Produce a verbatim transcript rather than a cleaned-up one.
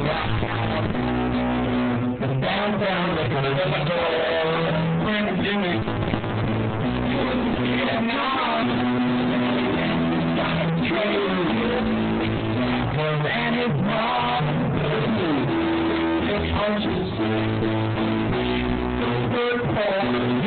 Downtown, they could have done the door. Friend Jimmy. Yeah, no. And his mom. Six punches. The word for